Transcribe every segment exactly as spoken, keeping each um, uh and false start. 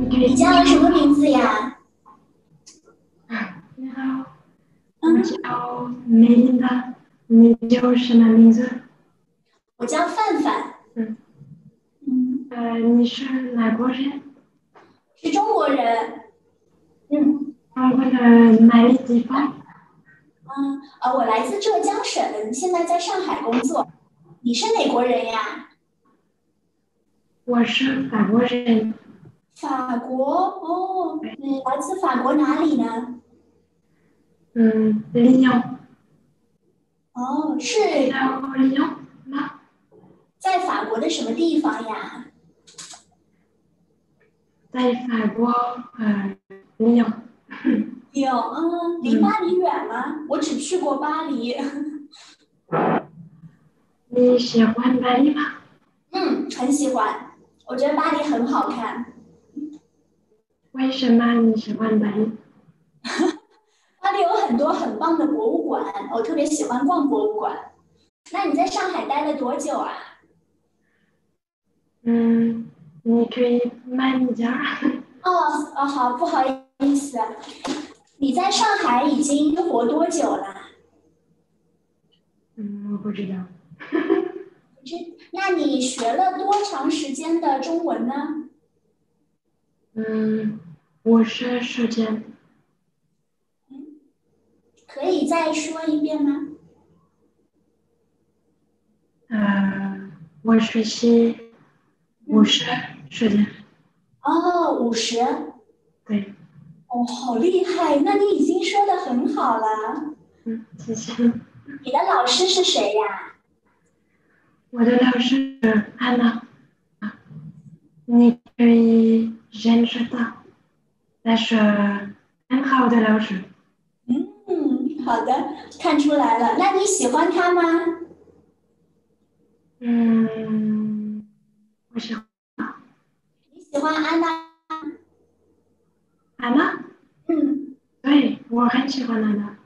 你叫什么名字呀？ 你好，我叫 Melinda，你叫什么名字？ 我叫范范。 嗯， 嗯， 呃，你是哪国人？ 是中国人。嗯中国的哪里地方？ 嗯，呃，我来自浙江省，现在在上海工作。你是哪国人呀？ 我是法国人。 法国。哦，你来自法国哪里呢？ 嗯，利用， 哦，是知道利用吗？ 在法国的什么地方呀？ 在法国，呃，利用。 有，嗯，离嗯， 巴黎远吗？我只去过巴黎。 你喜欢巴黎吗？ 嗯，很喜欢，我觉得巴黎很好看。 为什么你喜欢巴黎？ 巴黎有很多很棒的博物馆，我特别喜欢逛博物馆。那你在上海待了多久啊？ 嗯，你可以慢一点儿。 哦哦，好，不好意思，你在上海已经生活多久了？ 嗯，我不知道。 这，那你学了多长时间的中文呢？ 嗯，我是时间。 嗯，可以再说一遍吗？ 呃，我学习五嗯， 十时间。 哦，五十。 对。 哦，好厉害！那你已经说的很好了。 嗯，谢谢。 你的老师是谁呀？ 我的老师安娜，你可以认识他，他是很好的老师。 嗯，好的，看出来了。那你喜欢他吗？ 嗯，我喜欢你喜欢安娜？ 安娜。 嗯对，我很喜欢安娜。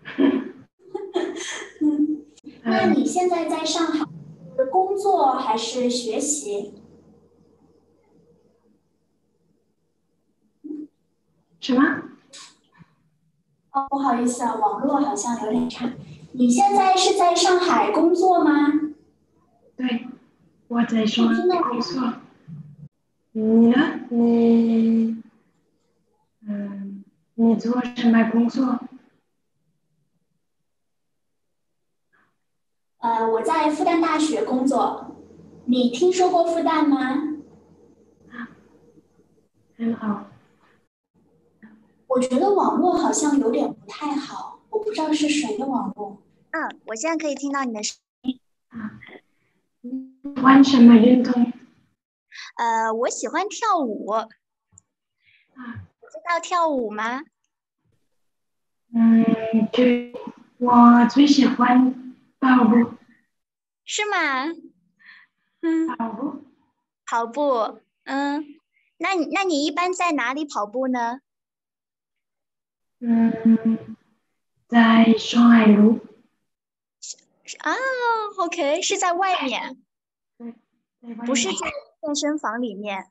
嗯。那嗯， 你现在在上海是工作还是学习？ 什么？ 哦，不好意思啊，网络好像有点差。你现在是在上海工作吗？ 对，我在上哦，真的吗？ 海工作。你呢？你嗯，你做什么工作？ 呃，我在复旦大学工作。你听说过复旦吗？ 啊，很好。 我觉得网络好像有点不太好，我不知道是谁的网络。 嗯，我现在可以听到你的声音。 啊，你玩什么运动？ 呃，我喜欢跳舞， 啊， 知道跳舞吗？ 嗯，对，我最喜欢跑步。 是吗？嗯， 跑步。 跑步。嗯，那你那你一般在哪里跑步呢？ 嗯，在上海路。 啊，OK，是在外面， 对，在外面。 不是在健身房里面。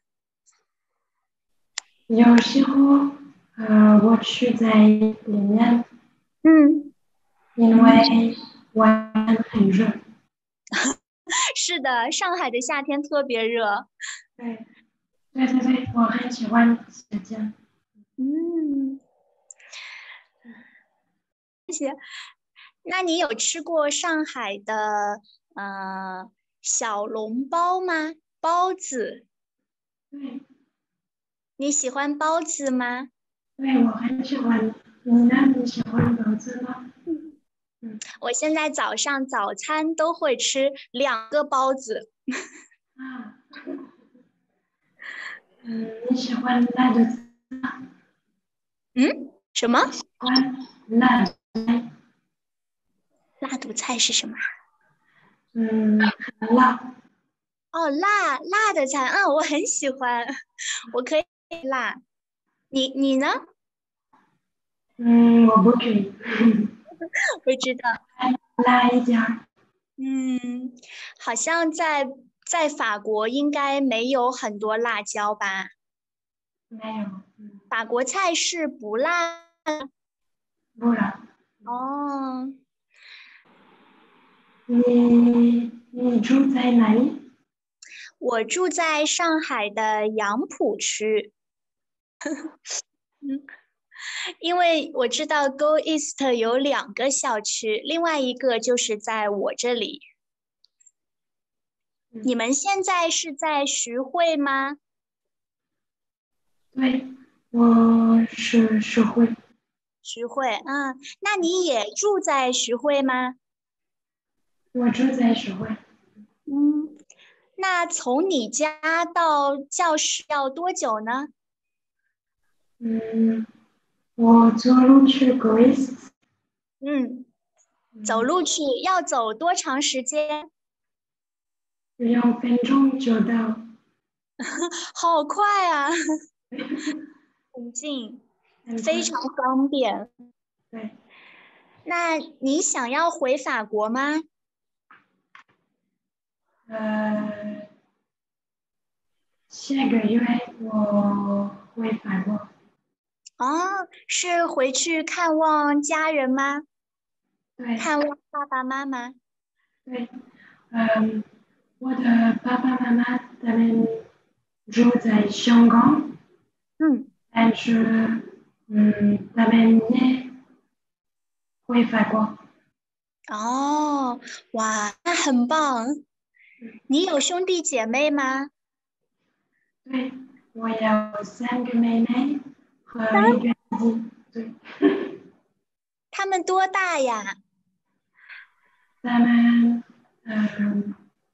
有时候，呃，我去在里面， 嗯， 因为外面很热。 是的，上海的夏天特别热。 对，对对对，我很喜欢时间。 嗯，谢谢。那你有吃过上海的呃小笼包吗？包子， 对， 你喜欢包子吗？ 对，我很喜欢。你呢？你喜欢包子吗？嗯， 我现在早上早餐都会吃两个包子。 啊，嗯，你喜欢辣的菜吗？ 嗯，什么？ 喜欢辣的菜。 辣肚菜是什么？ 嗯，很辣。 哦，辣辣的菜，嗯，我很喜欢，我可以辣。你你呢？ 嗯，我不可以。 我知道， 辣一点儿。 嗯，好像在在法国应该没有很多辣椒吧？ 没有，嗯， 法国菜是不辣。 不辣。 哦， 你你住在哪里？ 我住在上海的杨浦区。嗯，因为我知道 GoEast 有两个校区，另外一个就是在我这里。 嗯你们现在是在徐汇吗？ 对，我是徐汇。 徐汇，嗯，那你也住在徐汇吗？ 我住在徐汇。 嗯，那从你家到教室要多久呢？ 嗯，我走路去 GoEast。 嗯，走嗯， 路去要走多长时间？ 两分钟就到。 好快啊，很近， 很快。 非常方便。 对， 那你想要回法国吗？ 呃，下个月我回法国。 哦，是回去看望家人吗？ 对看望爸爸妈妈？ 对，嗯，我的爸爸妈妈他们住在香港， 嗯， 但是嗯，他们也回法国。 哦，哇，那很棒。你有兄弟姐妹吗？ 对，我有三个妹妹和一个弟弟。对， 他们多大呀？ 他们嗯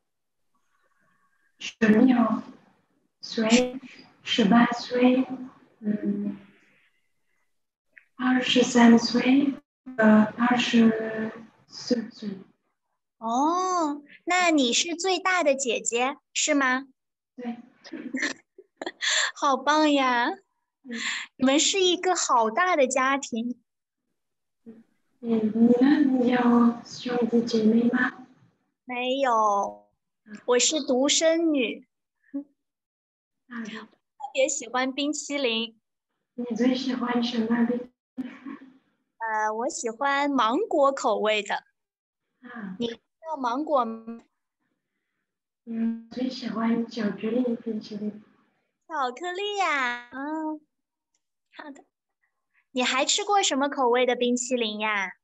十六岁、十八岁、嗯二十三岁呃二十四岁。 哦，那你是最大的姐姐，是吗？ 对， 好棒呀！ 嗯你们是一个好大的家庭。 嗯，你呢？你有兄弟姐妹吗？ 没有，我是独生女， 好的。 特别喜欢冰淇淋。 你最喜欢什么的？ 呃，我喜欢芒果口味的。 啊， 你知道芒果吗？ 嗯，最喜欢巧克力冰淇淋。 巧克力呀？嗯，好的。你还吃过什么口味的冰淇淋呀？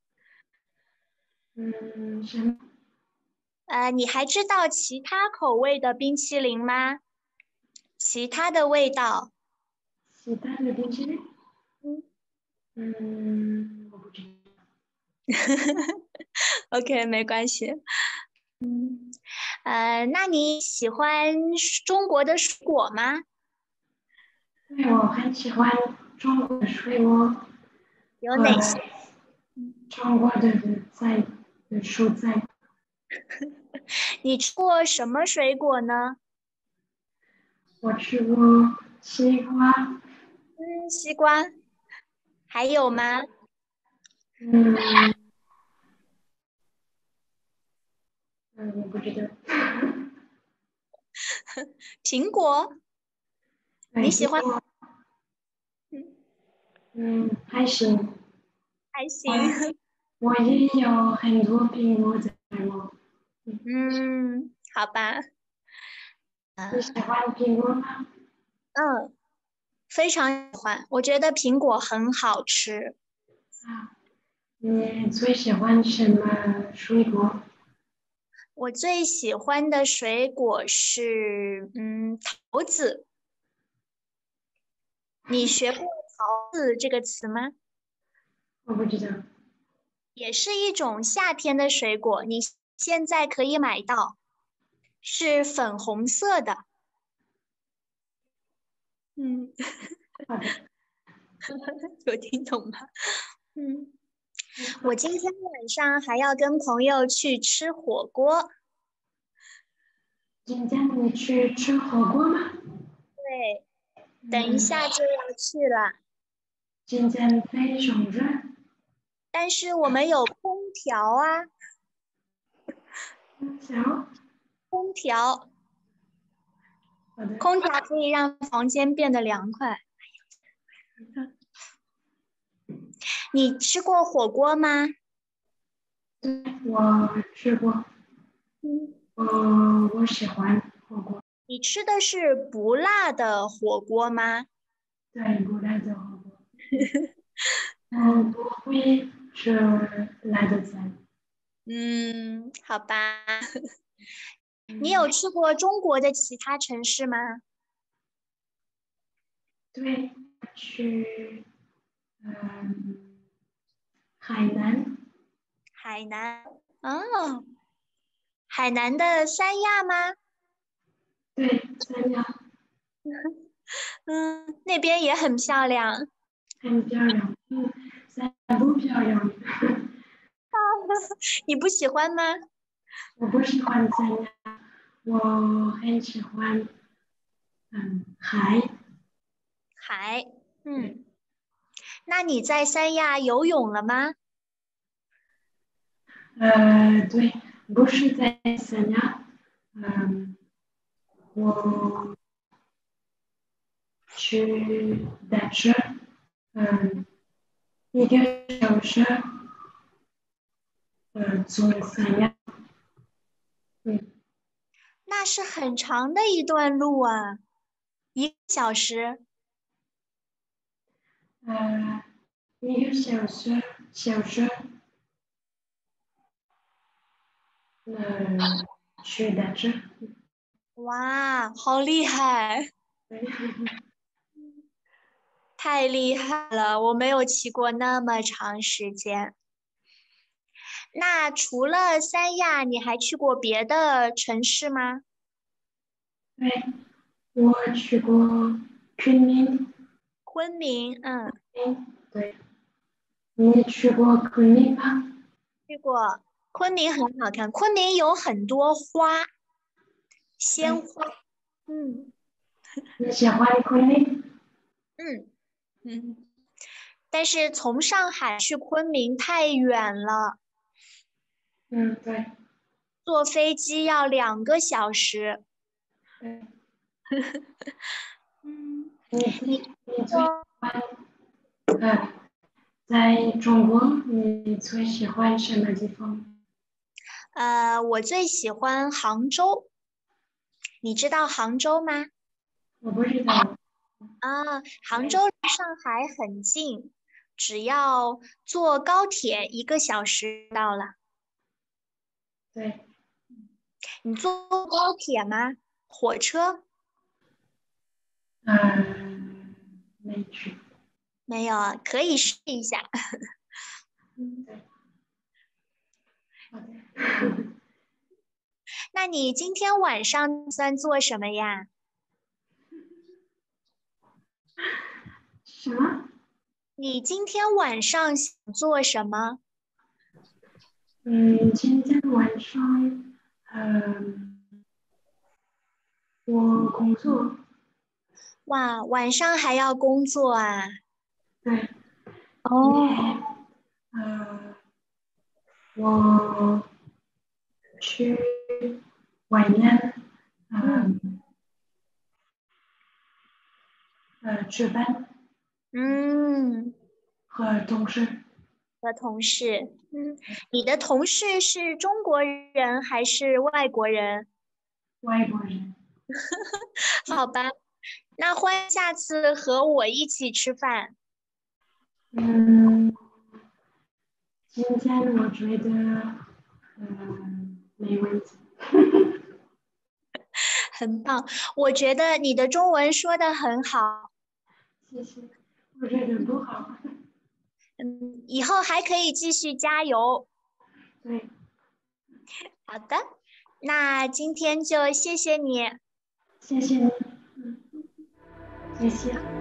嗯，什么呃，你还知道其他口味的冰淇淋吗？其他的味道？ 其他的冰淇淋？ 嗯嗯，我不知道。 ，OK，没关系。呃，那你喜欢中国的水果吗？ 对，我很喜欢中国的水果和有哪些？ 中国的菜的蔬菜。 你吃过什么水果呢？ 我吃过西瓜。 嗯，西瓜。还有吗？ 嗯嗯，我不知道。 苹果。你对， 喜欢？ 苹果。 嗯， 嗯，还行。 还行。 我我也有很多苹果在我。嗯， 嗯，好吧。 你喜欢苹果吗？ 嗯，非常喜欢。我觉得苹果很好吃。 啊，你最喜欢什么水果？ 我最喜欢的水果是，嗯，桃子。你学过桃子这个词吗？ 我不知道。 也是一种夏天的水果，你现在可以买到，是粉红色的。嗯， 好的。 有听懂吗？嗯，我今天晚上还要跟朋友去吃火锅。 今天你去吃火锅吗？ 对，等一嗯， 下就要去了， 今天非常热。 但是我们有空调啊， 小。 空调。 好的。 空调可以让房间变得凉快。你吃过火锅吗？ 对，我吃过。 嗯， 我我喜欢火锅。 你吃的是不辣的火锅吗？ 对，不辣的火锅。我不会吃辣的菜。 嗯，好吧。你有去过中国的其他城市吗？ 对，去嗯海南。 海南。哦，海南的三亚吗？ 对，三亚嗯，那边也很漂亮。 很漂亮。嗯，三亚不漂亮。 你不喜欢吗？ 我不喜欢三亚，我很喜欢嗯海。 海。 对， 嗯，那你在三亚游泳了吗？ 呃，对，不是在三亚。嗯，我去打车。嗯，一个小时。呃，从三亚。嗯， 那是很长的一段路啊，一个小时。 呃，一个小时，小时。呃，去打车。 哇，好厉害， 对。 太厉害了！我没有骑过那么长时间。那除了三亚，你还去过别的城市吗？ 对，我去过昆明。 昆明，嗯， 嗯，对，你去过昆明吗？ 去过。昆明很好看，昆明有很多花，鲜对， 花。嗯你喜欢昆明？ 嗯嗯。但是从上海去昆明太远了， 嗯，对坐飞机要两个小时。 对。 嗯， 你最你你最喜说， 欢呃，在中国你最喜欢什么地方？ 呃，我最喜欢杭州，你知道杭州吗？ 我不知道。 啊，杭州离上海很近，只要坐高铁一个小时到了。 对， 你坐过高铁吗？火车？ 嗯，没去。 没有啊，可以试一下。嗯， 对，好的。 那你今天晚上打算做什么呀？ 什么？ 你今天晚上想做什么？ 嗯，今天晚上，嗯，我工作。 哇，晚上还要工作啊？ 对，因为哦， 呃，我去外面。 嗯嗯呃值班嗯， 和同事。 和同事，嗯，你的同事是中国人还是外国人？ 外国人。 好吧，那欢迎下次和我一起吃饭。 嗯，今天我觉得嗯没问题。 很棒，我觉得你的中文说得很好， 谢谢。我觉得不好。 嗯，以后还可以继续加油。 对， 好的，那今天就谢谢你。 谢谢你。嗯，谢谢。